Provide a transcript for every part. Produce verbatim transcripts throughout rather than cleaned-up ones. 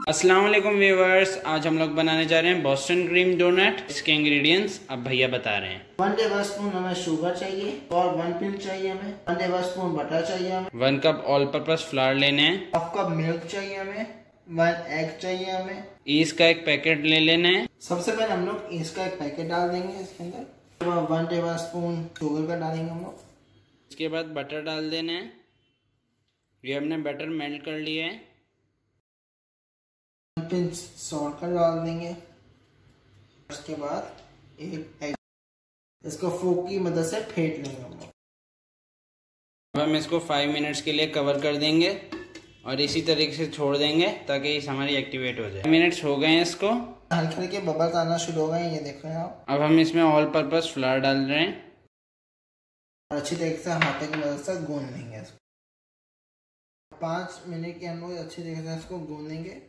अस्सलाम वालेकुम व्यूअर्स, आज हम लोग बनाने जा रहे हैं बोस्टन क्रीम डोनट। इसके इंग्रेडिएंट्स अब भैया बता रहे हैं। वन टेबल स्पून हमें शुगर चाहिए और वन पिंच चाहिए हमें। वन टेबल स्पून बटर चाहिए हमें। One cup all purpose flour लेने हैं। हाफ कप मिल्क चाहिए हमें। वन एग चाहिए हमें। ईस्ट का एक पैकेट ले लेना है। सबसे पहले हम लोग ईस्ट का एक पैकेट डाल देंगे इसके अंदर। वन टेबल स्पून शुगर का डालेंगे हम लोग। इसके बाद बटर डाल देना है। ये हमने बटर मेल्ट कर लिया है। पिंच सॉल्ट का डाल देंगे। उसके बाद एक एग, इसको फोक की मदद से फेंट लेंगे हम लोग। अब हम इसको फाइव मिनट्स के लिए कवर कर देंगे और इसी तरीके से छोड़ देंगे ताकि ये हमारी एक्टिवेट हो जाए। मिनट्स हो गए हैं, इसको हल्के हल्के बबल्स आना शुरू हो गए हैं, ये देख रहे हैं आप। अब हम इसमें ऑल पर्पस फ्लावर डाल रहे हैं और अच्छी तरीके से हाथों की मदद से गूंद लेंगे इसको। पाँच मिनट के हम लोग अच्छी तरीके से इसको गूंदेंगे।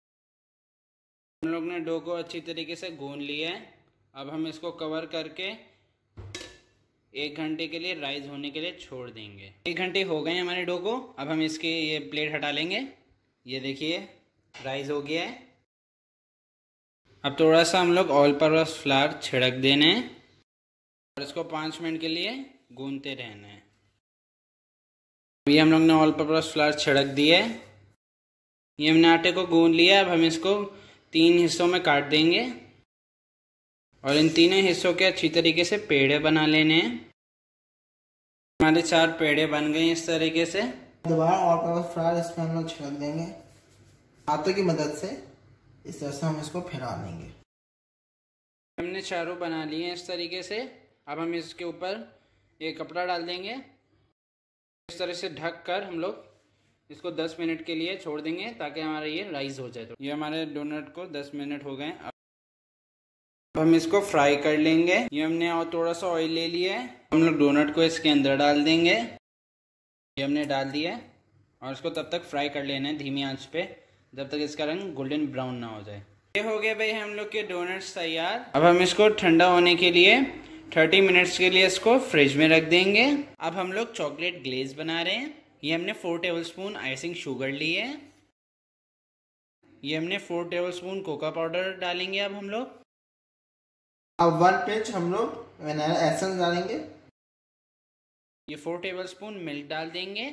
हम लोग ने डो को अच्छी तरीके से गूंद लिया है। अब हम इसको कवर करके एक घंटे के लिए राइज होने के लिए छोड़ देंगे। एक घंटे हो गए हैं हमारे डो को। अब हम इसके ये प्लेट हटा लेंगे। ये देखिए राइज हो गया है। अब थोड़ा सा हम लोग ऑल पर्पस फ्लावर छिड़क देने हैं और इसको पाँच मिनट के लिए गूंदते रहना है। ये हम लोग ने ऑल पर्पस फ्लावर छिड़क दिया है। ये हमने आटे को गूंद लिया। अब हम इसको तीन हिस्सों में काट देंगे और इन तीनों हिस्सों के अच्छी तरीके से पेड़े बना लेने हैं। हमारे चार पेड़े बन गए इस तरीके से। दोबारा और पर्पस फ्लावर इसमें हम लोग छिड़क देंगे हाथों की मदद से। इस तरह से हम इसको फैला देंगे। हमने चारों बना लिए हैं इस तरीके से। अब हम इसके ऊपर एक कपड़ा डाल देंगे। इस तरह से ढक कर हम लोग इसको दस मिनट के लिए छोड़ देंगे ताकि हमारा ये राइज हो जाए। तो ये हमारे डोनट को दस मिनट हो गए। अब हम इसको फ्राई कर लेंगे। ये हमने और थोड़ा सा ऑयल ले लिया है। हम लोग डोनट को इसके अंदर डाल देंगे। ये हमने डाल दिया है और इसको तब तक फ्राई कर लेना है धीमी आंच पे जब तक इसका रंग गोल्डन ब्राउन ना हो जाए। ये हो गए भाई हम लोग के डोनट्स तैयार। अब हम इसको ठंडा होने के लिए थर्टी मिनट्स के लिए इसको फ्रिज में रख देंगे। अब हम लोग चॉकलेट ग्लेज बना रहे हैं। ये हमने फोर टेबलस्पून आइसिंग शुगर ली है। ये हमने फोर टेबलस्पून कोका पाउडर डालेंगे। अब हम लोग अब वन पिंच हम लोग वनीला एसेंस डालेंगे। ये फोर टेबलस्पून मिल्क डाल देंगे।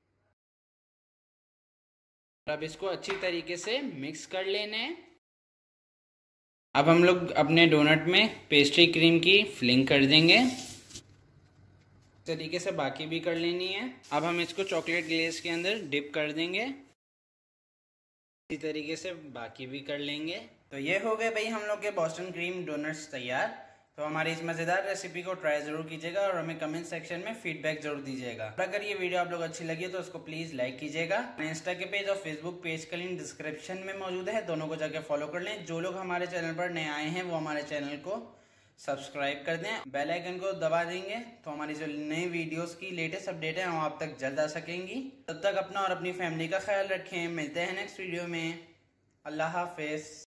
अब इसको अच्छी तरीके से मिक्स कर लेना है। अब हम लोग अपने डोनट में पेस्ट्री क्रीम की फिलिंग कर देंगे। तरीके से बाकी भी कर लेनी है। अब हम इसको चॉकलेट ग्लेज के अंदर डिप कर देंगे। इसी तरीके से बाकी भी कर लेंगे। तो ये हो गए भाई हम लोग के बोस्टन क्रीम डोनट्स तैयार। तो हमारी इस मज़ेदार रेसिपी को ट्राई ज़रूर कीजिएगा और हमें कमेंट सेक्शन में फीडबैक जरूर दीजिएगा। अगर ये वीडियो आप लोग अच्छी लगी तो उसको प्लीज़ लाइक कीजिएगा। इंस्टा के पेज और फेसबुक पेज का लिंक डिस्क्रिप्शन में मौजूद है, दोनों को जाकर फॉलो कर लें। जो लोग हमारे चैनल पर नए आए हैं वो हमारे चैनल को सब्सक्राइब कर दें, बेल आइकन को दबा देंगे तो हमारी जो नई वीडियोस की लेटेस्ट अपडेट है वो आप तक जल्द आ सकेंगी। तब तक अपना और अपनी फैमिली का ख्याल रखें। मिलते हैं नेक्स्ट वीडियो में। अल्लाह हाफिज़।